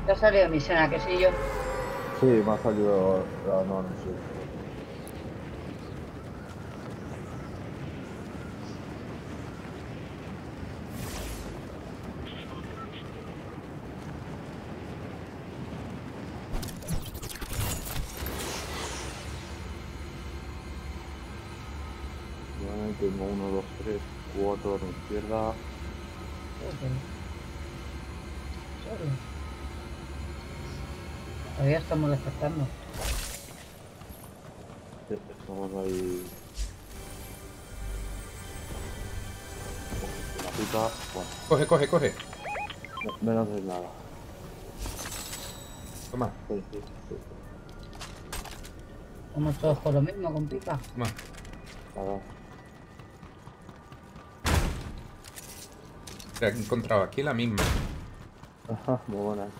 Ya salió mi cena, que sí yo. Sí, me ha salido no, no sé. Vale, tengo uno, dos, tres, cuatro a mi izquierda. Joder, ¿en serio? Todavía estamos despertando. Sí, estamos ahí. La pipa. Bueno, Coge, coge, coge. menos de nada. Toma, Sí, sí, sí. Somos todos por lo mismo, con pipa. toma. Nada. He encontrado aquí la misma. Ajá, muy buena esa.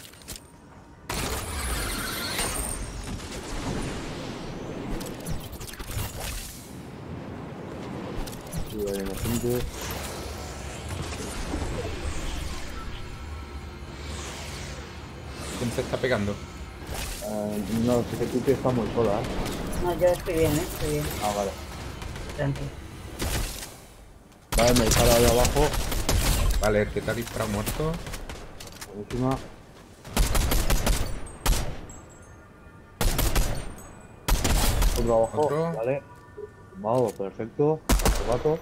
Sí, hay una gente. ¿Quién se está pegando? No, sé que tú que estás muy sola, ¿eh? No, yo estoy bien, ¿eh? Estoy bien. Ah, vale. Tranquilo. Vale, me dispara ahí abajo. Vale, el que te ha disparado muerto. Buenísima. Otro abajo. Otro. Vale. Vamos, perfecto. Rato.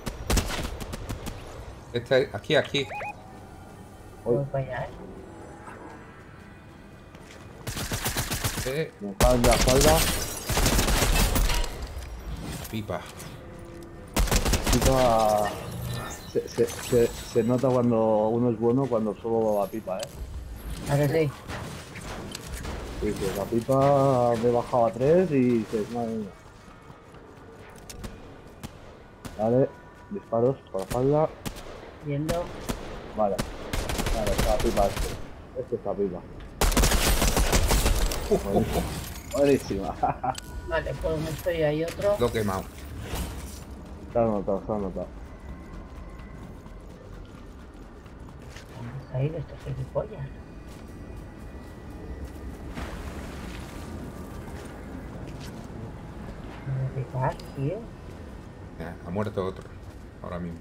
Este, aquí, aquí. Hoy. Voy para allá, ¿eh? Me caen de la espalda. Pipa. Pipa. Se nota cuando uno es bueno cuando solo va a pipa, ¿eh? ¿A que sí? Sí, sí, la pipa me bajaba 3 y dices, madre mía. Vale, disparos por la espalda. Viendo. Vale, vale, está pipa este. Este está pipa. Buenísima. Buenísima. Vale, por donde estoy hay otro. Lo he quemado. Se ha notado, se ha notado. Vamos a ir estos gilipollas. Me voy a picar, tío. Ha muerto otro. Ahora mismo.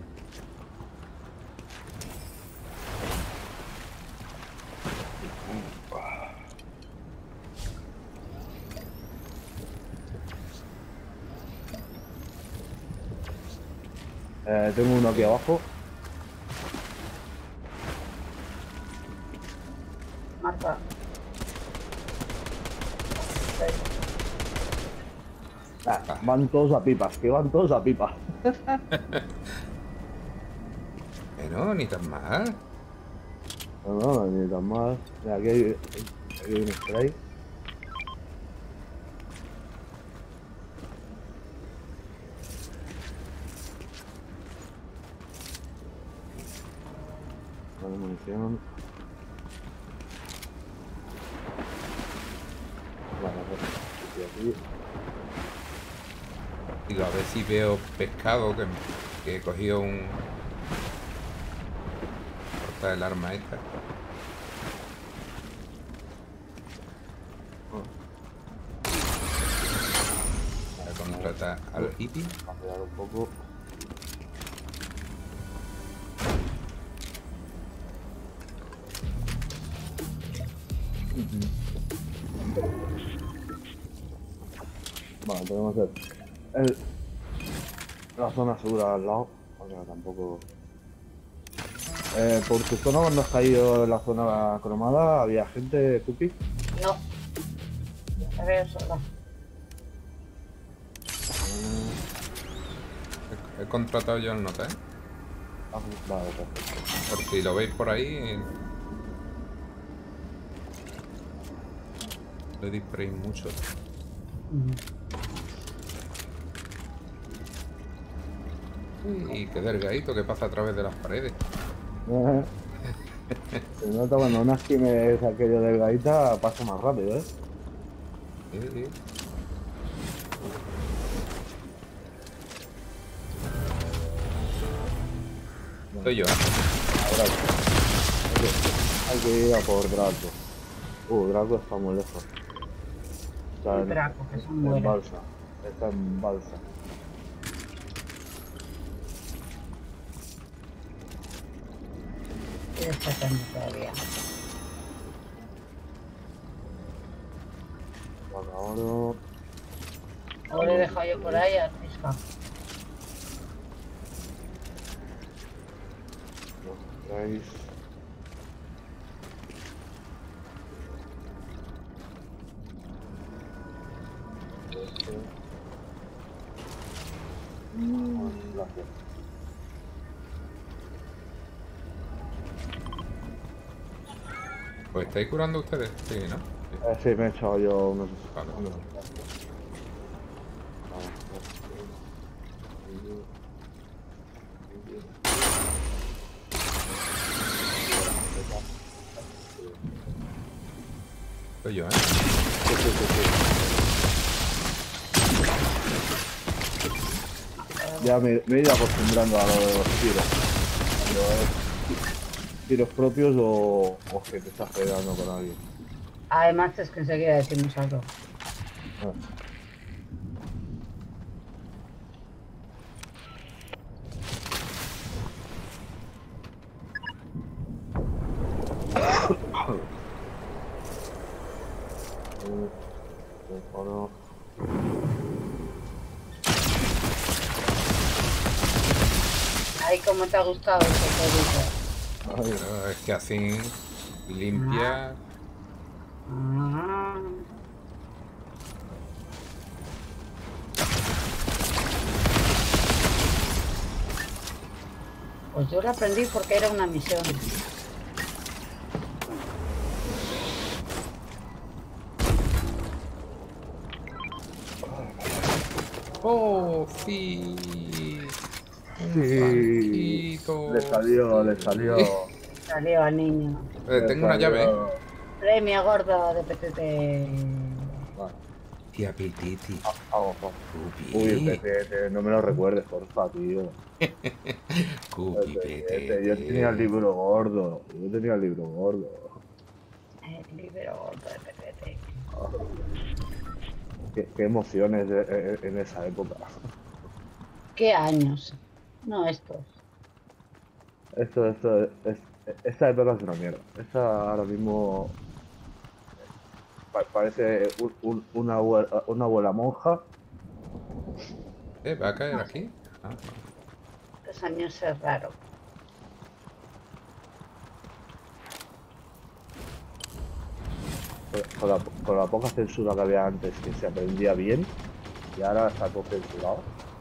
Tengo uno aquí abajo. Marca. Ah, van todos a pipas, que van todos a pipa. Bueno, ni tan mal. No, no, ni tan mal. Mira, aquí hay un spray. Vale, munición. Vale, aquí. Digo, a ver si veo pescado que he cogido un... Corta el arma esta. Para contratar al hippie. Cambiar un poco. Vale, tenemos el- la zona segura al lado. O sea, tampoco. Por tu zona, cuando has caído en la zona cromada, había gente, Tupi. No. A ver, sola. He contratado yo el nota, ¿eh? Ah, vale, perfecto. Por si lo veis por ahí. No disparéis mucho. Y qué delgadito que pasa a través de las paredes. Se nota cuando una skin es aquello delgadita, pasa más rápido, ¿eh? Sí, sí. Soy yo, ¿eh? Ahora hay que ir a por Draco. Draco está muy lejos. Está El Draco, que son en buenos. balsa. Está en balsa. Estoy destacando todavía. Bueno, ahora... Ahora he dejado yo por ahí a Trisca. Los traéis... Gracias. ¿Os estáis curando ustedes? Sí, ¿no? Sí. Sí, me he echado yo unos... Vale. Soy yo, ¿eh? Sí, sí, sí, sí. Ya me he ido acostumbrando a lo de los tiros. Cuando es tiros propios o que te estás pegando con alguien. Además es que enseguida decimos algo. Ah. Ahora... Ay, cómo te ha gustado este jueguito. Pero es que así limpia. Ah. Pues yo lo aprendí porque era una misión. ¡Oh, sí! Sí, le salió, le salió. Salió al niño. Tengo una llave. Premio gordo de PTT. Vale. Tía Pititi. Vamos. Uy, no me lo recuerdes, porfa, tío. Cupi, Yo tenía el libro gordo. Yo tenía el libro gordo. El libro gordo de PTT. Qué emociones en esa época. ¿Qué años? No estos. Esta época es una mierda. Esta ahora mismo parece una abuela monja. ¿Va a caer aquí? Ah, Estos años es raro. Con la poca censura que había antes, que se aprendía bien, y ahora está todo censurado.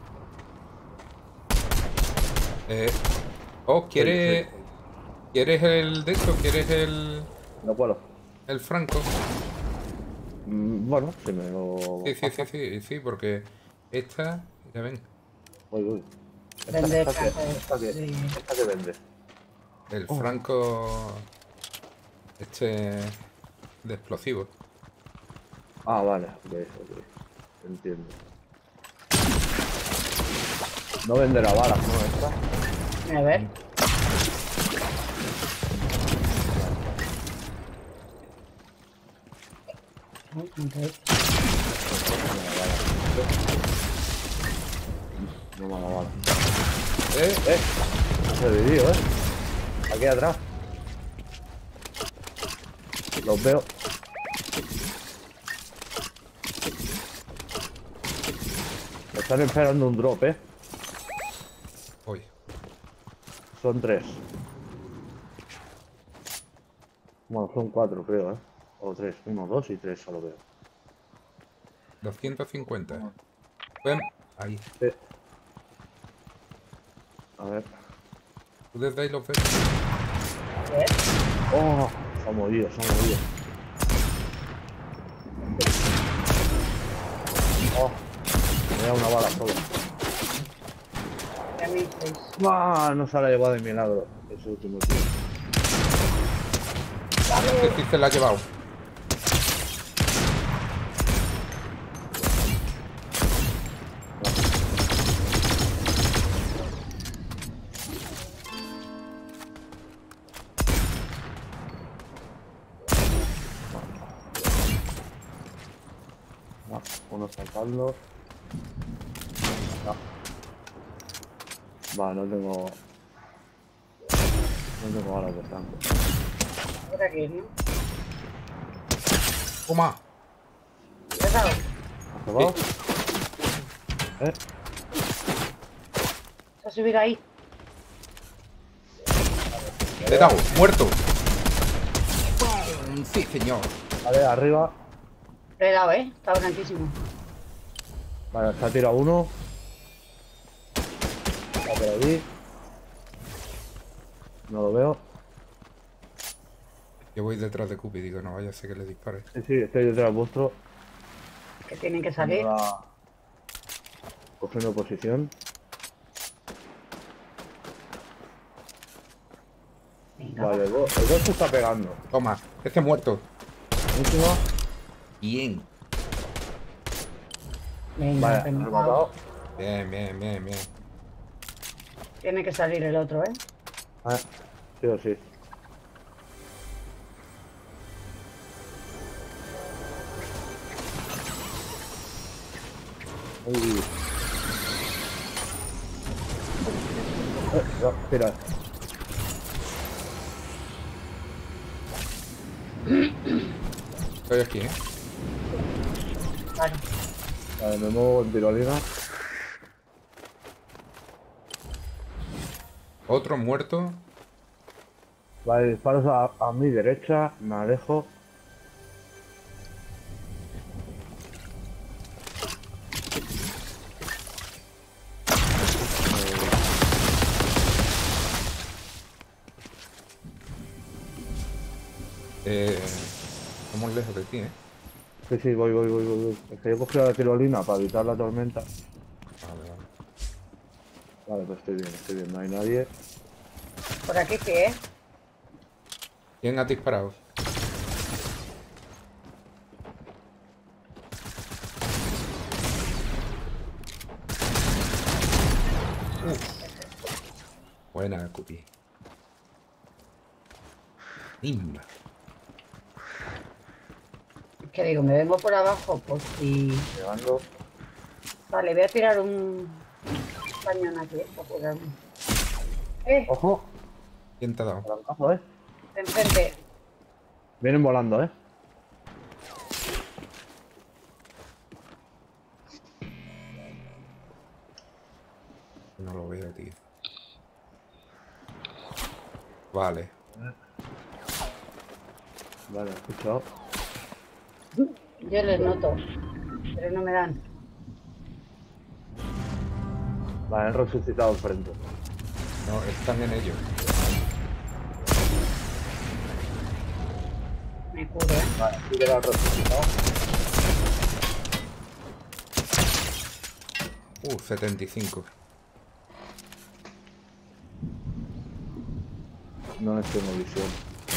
¿Quieres el de esto? ¿Quieres el No puedo. el Franco? Bueno, si me lo... Sí, porque esta, ya ven, Uy. Vender Esta sí. que vende. el Franco este de explosivos. Ah, vale, ok. Entiendo. No venderá balas, ¿no? Esta. A ver. Ay, ¿cuánto es? No me la bala. No se dividió, Aquí atrás. Los veo. Me están esperando un drop, Uy, Son 3. Bueno, son 4, creo, O 3. 1, 2 y 3 solo veo. 250. Ven, ahí. Sí. A ver. ¿Tú desde ahí los ves? A ver. ¡Oh! Se ha movido. ¡Oh! Me da una bala solo. A mí, pues. No se la ha llevado de milagro ese último tío. Este sí se la ha llevado. uno saltando. No. Vale, no tengo ganas de tanto. Ahora que no. ¡Toma! ¿Ya sabes? ¿Has acabado? Se ha subido ahí. ¡Le he dado! ¡Muerto! ¡Pum! Sí, señor. Vale, arriba. Le he dado, está blanquísimo. Vale, se ha tirado uno. Está por allí. No lo veo. Yo voy detrás de Cupi, digo, no vaya a ser que le dispare. Sí, sí, estoy detrás vuestro. Que tienen que salir. Ahora, cogiendo posición. Venga, Vale, el 2 se está pegando. Toma, este muerto. Último. Bien. venga, Vale, rematado. rematado. Bien, bien, bien, bien. Tiene que salir el otro, Sí o sí. Uy. No, espera. Estoy aquí, Vale. Vale, me muevo en tirolina. Otro muerto. Vale, disparos a mi derecha, me alejo. Estamos lejos de ti, Sí, sí, voy. Es que yo cogí la tirolina para evitar la tormenta. Vale, vale. Vale, pues estoy bien, no hay nadie. ¿Por aquí qué es? ¿Quién ha disparado? Buena, Cupi. Nimba. Que digo, me vengo por abajo por si... Llegando. Vale, voy a tirar un cañón aquí, para curarme. ¡Ojo! ¿Quién te ha dado? Trancazo, Enfrente. Vienen volando, No lo veo, tío. Vale. Vale, he escuchado. Yo les noto, pero no me dan. Vale, han resucitado enfrente. No, están en ellos. Me curo, Vale, sí que lo han resucitado. 75. No les tengo visión.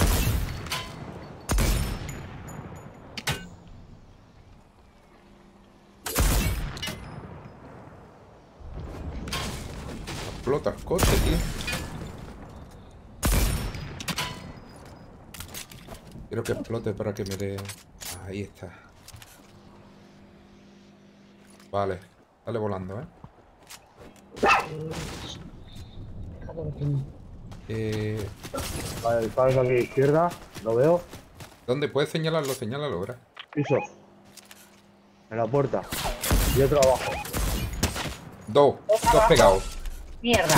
Explota el coche, tío. Quiero que explote para que me dé... Ahí está. Vale. Sale volando, Déjalo que tengo. Vale, disparos aquí a la izquierda. Lo veo. ¿Dónde puedes señalarlo? Señálalo, ¿verdad? Piso. En la puerta. Y otro abajo. Dos pegados. Mierda.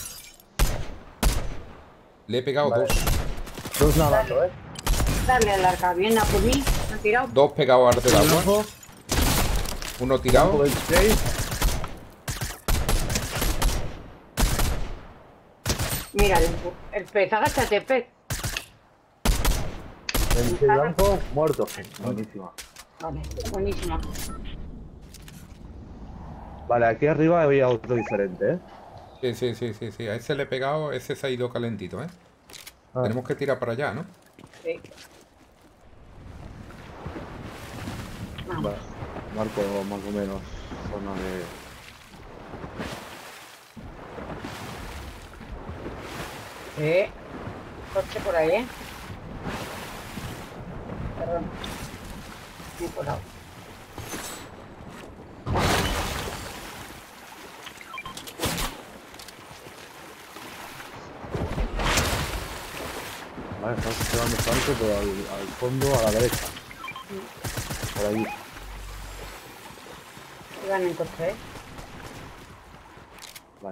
Le he pegado Vale. dos. Dos nadando, Dale al arca. Viene a por mí. Me han tirado. Dos pegados al del agua. Uno tirado. 26. Mira, el pez. Agáchate, pez. 26 blanco, muerto. Buenísima. Vale, buenísima. Vale, aquí arriba había otro diferente, Sí. A ese le he pegado, ese se ha ido calentito, Ah. Tenemos que tirar para allá, ¿no? Sí. Vamos. Vale, marco más o menos zona de... Coche por ahí, Perdón. Me he colado. Vale, estamos llevando tanto, pero al fondo, a la derecha. Por allí. Iban en coche, ¿eh? Vale.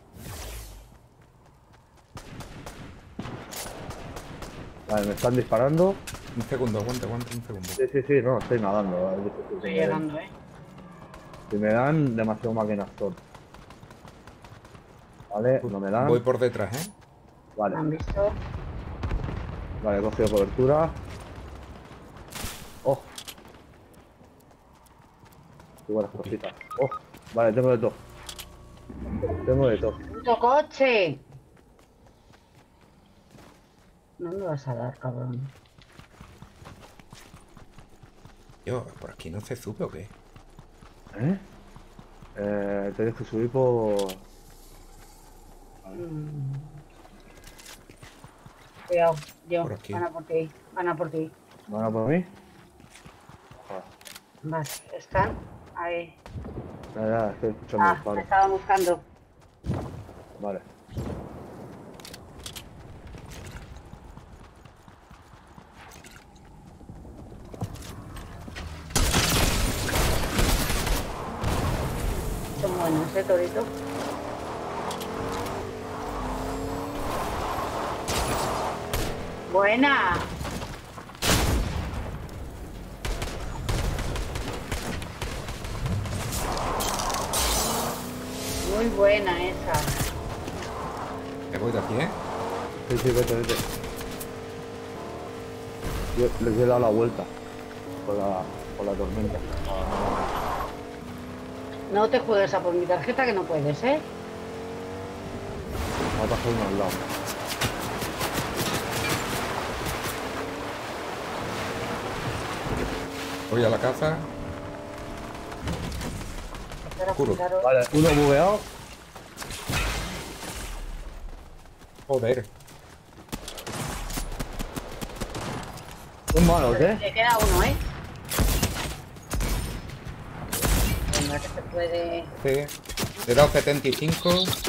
Vale, me están disparando. Un segundo, aguanta un segundo. Sí, no, estoy nadando. Es difícil que Estoy me den. llegando, ¿eh? Si me dan, demasiado máquinas son. Vale, no me dan. Voy por detrás, ¿eh? Vale, ¿Me han visto? vale, he cogido cobertura. Oh. Qué buenas cositas. Oh, vale, tengo de todo. Tengo de todo. ¡Puto coche! No me vas a dar, cabrón. Yo, ¿por aquí no se sube o qué? ¿Eh? Tienes que subir por... Mm. Cuidado, yo. Por aquí. Van a por ti. Van a por ti. ¿Van a por mí? Joder. Vas, están ahí. Ya, estoy escuchando Ah, disparos. me estaba buscando. Vale. Son buenos, Torito. Buena. Muy buena esa. Me voy de aquí, ¿eh? Sí, vete. Yo les he dado la vuelta por la tormenta. No te juegues a por mi tarjeta que no puedes, ¿eh? Me ha pasado uno al lado. Voy a la casa. Espera, Oscuro. cuidaros. Vale, uno bugueado. Joder. Son malos, Le queda uno, ¿eh? Venga, que se puede... Sí. Le he dado 75.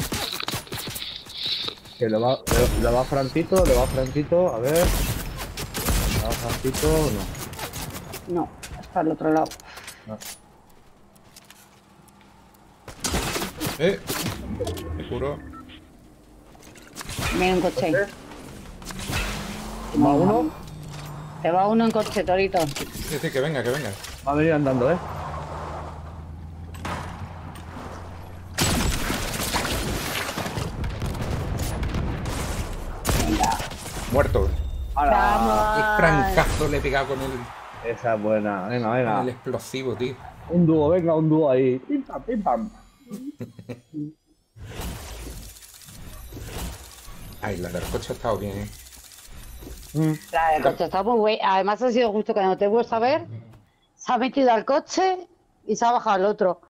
Que le va Franquito, a ver. Le va Franquito, no. No, está al otro lado. No. Me juro. Viene un coche ahí. ¿Va uno? Te va uno en coche, Torito. Sí, que venga, que venga. Va a venir andando, ¿eh? Muerto. ¡Hala! Qué francazo le he pegado con Esa es buena. Venga, con el venga. explosivo, tío. Un dúo, venga, un dúo ahí. Pim pam, pim pam. Ay, la del coche ha estado bien, ¿eh? La del coche está muy buena. Además ha sido justo cuando te vuelves a ver, se ha metido al coche y se ha bajado el otro.